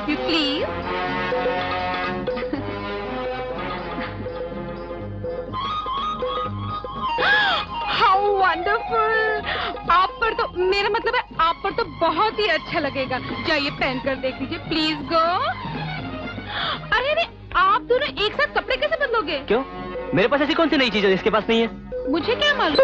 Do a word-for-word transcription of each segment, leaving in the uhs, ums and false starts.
With you please. How wonderful. आप पर तो, मेरा मतलब है आप पर तो बहुत ही अच्छा लगेगा। जाइए पहन कर देख लीजिए प्लीज गो। अरे अरे आप दोनों एक साथ कपड़े कैसे बदलोगे? क्यों, मेरे पास ऐसी कौन सी नई चीज है इसके पास नहीं है? मुझे क्या मालूम।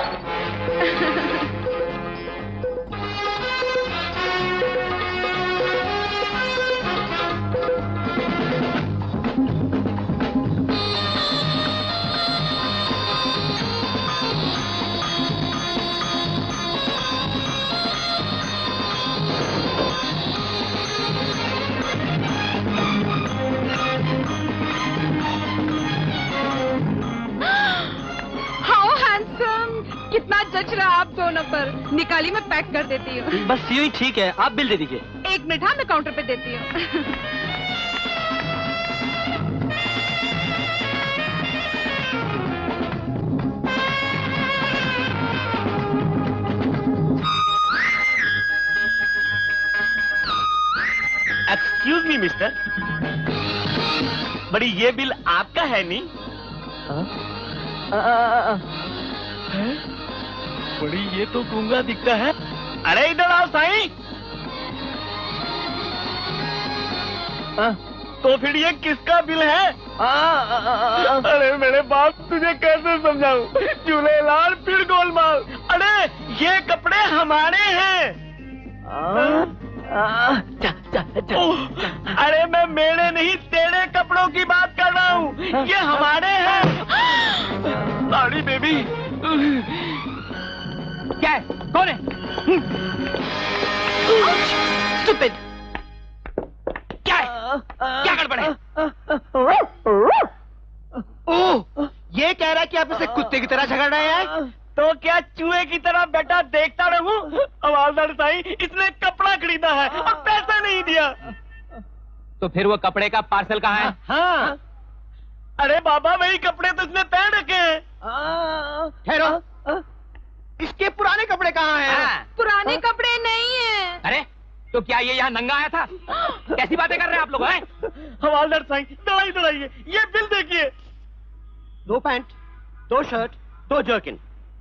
कितना जच रहा आप दोनों पर। निकाली मैं पैक कर देती हूँ। बस यूं ही ठीक है, आप बिल दे दीजिए। एक मिनट, हाँ मैं काउंटर पे देती हूँ। एक्सक्यूज मी मिस्टर, बड़ी ये बिल आपका है नहीं? बड़ी ये तो गूंगा दिखता है। अरे इधर आओ साईं। तो फिर ये किसका बिल है? आ, आ, आ, आ, अरे मेरे बाप, तुझे कैसे समझाऊं? झूलेलाल फिर गोलमाल। अरे ये कपड़े हमारे हैं। आ, आ, जा, जा, जा, जा। अरे मैं मेरे नहीं तेरे कपड़ों की बात कर रहा हूँ। ये हमारे हैं। साड़ी बेबी। क्या है? कौन है? स्टूपिड। क्या है? क्या गड़बड़ है? ओह, ये कह रहा है कि आप इसे कुत्ते की तरह झगड़ रहे हैं। तो क्या चूहे की तरह बेटा देखता रहूं? हवालदार साईं, इसने कपड़ा खरीदा है और पैसा नहीं दिया। तो फिर वो कपड़े का पार्सल कहाँ है? हाँ। अरे बाबा, वही कपड़े तो इसने पहन रखे हैं। ठहरो, इसके पुराने कपड़े कहाँ हैं? हाँ। पुराने कपड़े नहीं है। अरे तो क्या ये यहाँ नंगा आया था? कैसी बातें कर रहे हैं आप लोग? हैं? हवालदार साईं, दवाई दवाइए, ये बिल देखिए। दो पैंट, दो शर्ट, दो जर्किन,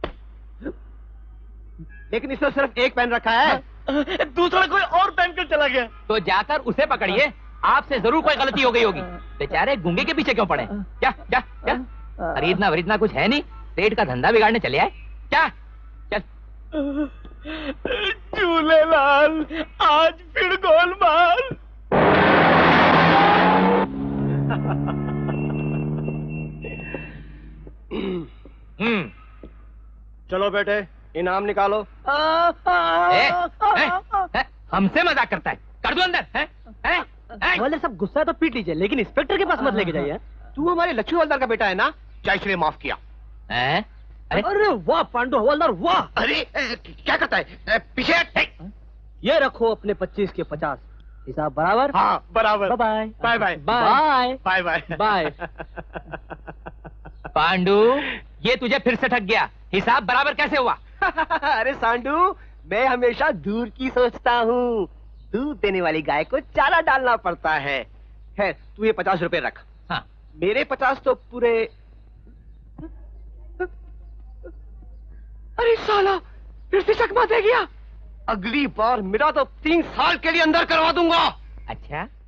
लेकिन इसने सिर्फ एक पेन रखा है। दूसरा कोई और पहन कर चला गया। तो जाकर उसे पकड़िए, आपसे जरूर कोई गलती हो गई होगी। बेचारे गूंगे के पीछे क्यों पड़े? क्या क्या क्या खरीदना वरीदना कुछ है नहीं, पेट का धंधा बिगाड़ने चले आए क्या? चल। झूलेलाल, आज फिर गोलमाल। हम्म, चलो बेटे, इनाम निकालो। ए, ए, ए, हमसे मजाक करता है? कर दो अंदर। है? है? हवालदार साहब, गुस्सा है तो पीट लीजिए, लेकिन इंस्पेक्टर के पास मत लेके जाइए। तू हमारे लक्ष्मी हवालदार का बेटा है ना, चाहे इसलिए माफ किया। है? अरे अरे वाह पांडु हवालदार, वाह। अरे ए, क्या करता है? पीछे हट। ये रखो अपने पच्चीस के पचास, हिसाब बराबर? हाँ बराबर। Bye bye bye bye bye bye bye. Pandu, ये तुझे फिर से ठग गया। हिसाब बराबर कैसे हुआ? अरे सांडू, मैं हमेशा दूर की सोचता हूँ। दूध देने वाली गाय को चारा डालना पड़ता है। है, तू ये पचास रुपए रख। हाँ। मेरे पचास तो पूरे। अरे साला, फिर से चकमा दे गया। अगली बार मेरा तो तीन साल के लिए अंदर करवा दूंगा। अच्छा